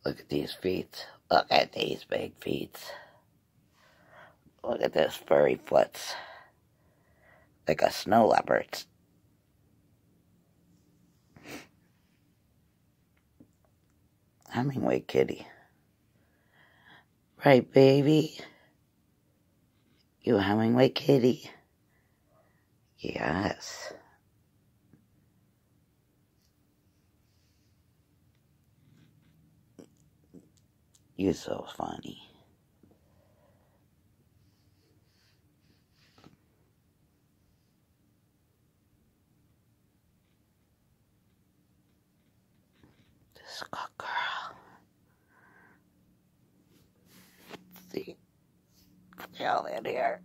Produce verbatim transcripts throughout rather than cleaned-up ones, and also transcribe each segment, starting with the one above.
Look at these feet. Look at these big feet. Look at this furry foots. Like a snow leopard's. Hemingway kitty. Right, baby? You a Hemingway kitty? Yes. You're so funny. This is a good girl. See? See all in here.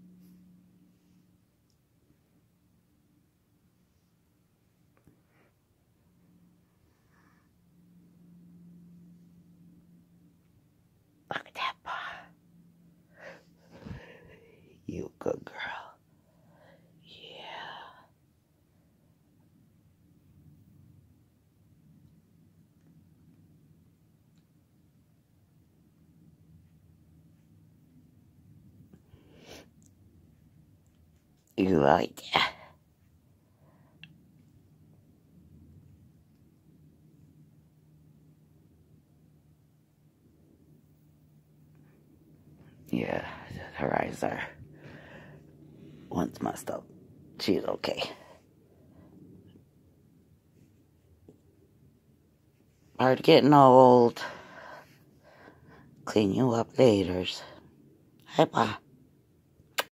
Look at that paw. You good girl. Yeah. You like that? Yeah, her eyes are once messed up. She's okay. Part of getting old. Clean you up later. Hi, Pa.